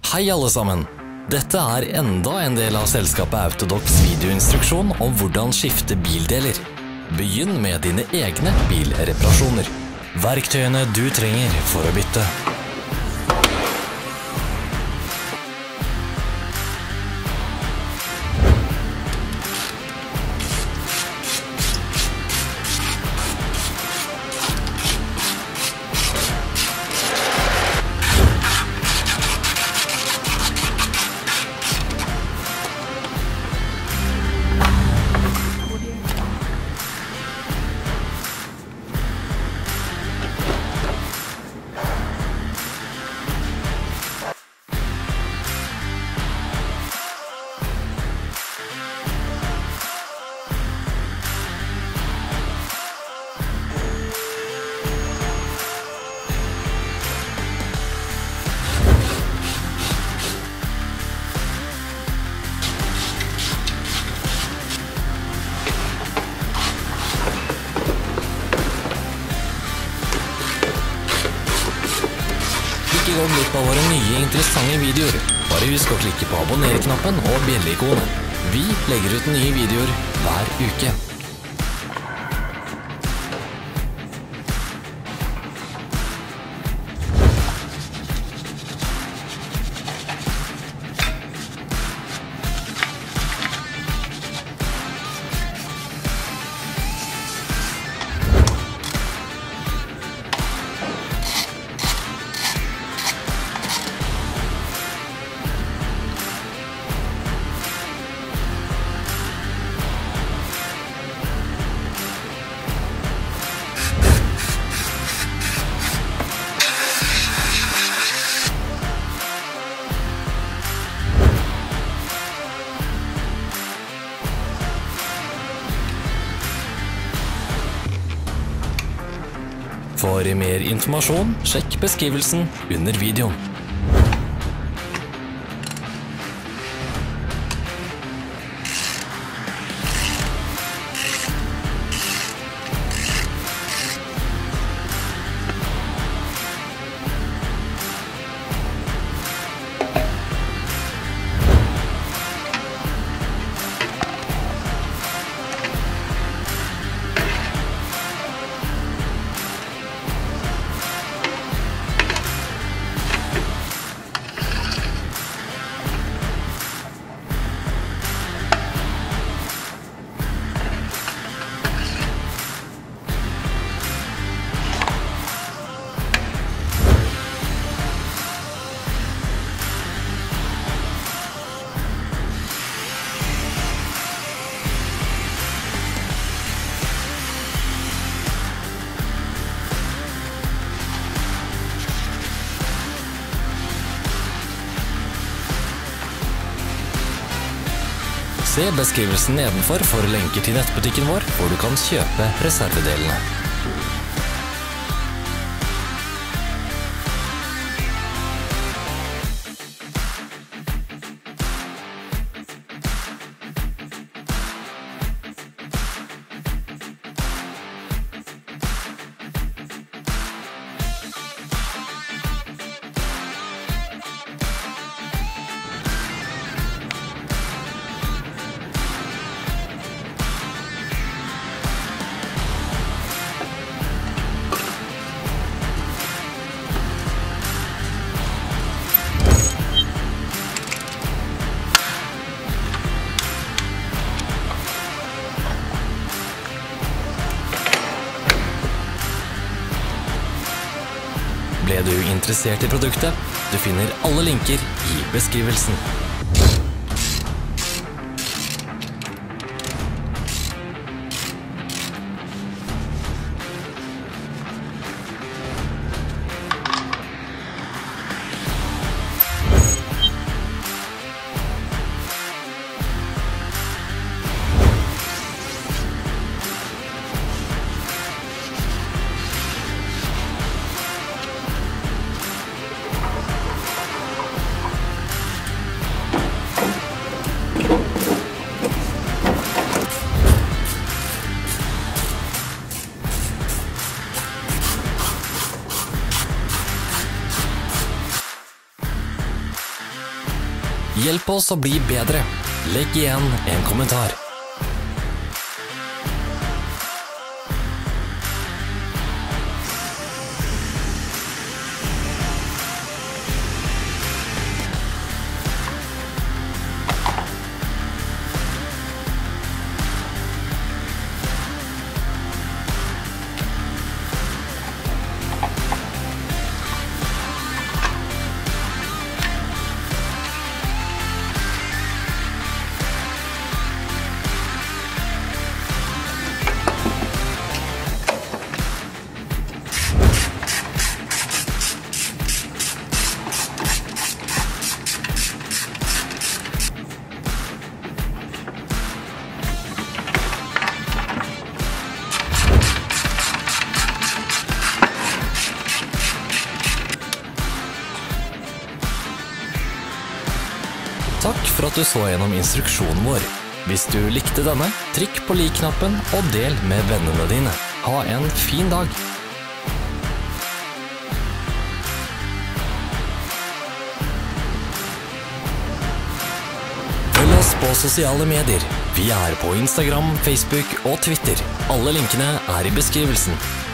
Hei alle sammen! Dette er enda en del av selskapet Autodocs videoinstruksjon om hvordan skifte bildeler. Begynn med dine egne bilreparasjoner. Verktøyene du trenger for å bytte. Ikke gå glipp av våre nye interessante videoer. Bare husk å klikke på abonner-knappen og bjelle-ikonet. Vi legger ut nye videoer hver uke. For mer informasjon, sjekk beskrivelsen under videoen. Se beskrivelsen nedenfor for lenker til nettbutikken vår, hvor du kan kjøpe reservedelene. Ble du interessert i produktet? Du finner alle linker i beskrivelsen. Hjelp oss å bli bedre. Legg igjen en kommentar. Takk for at du så gjennom instruksjonen vår. Hvis du likte denne, trykk på lik-knappen og del med vennene dine. Ha en fin dag! Følg oss på sosiale medier. Vi er på Instagram, Facebook og Twitter. Alle linkene er i beskrivelsen.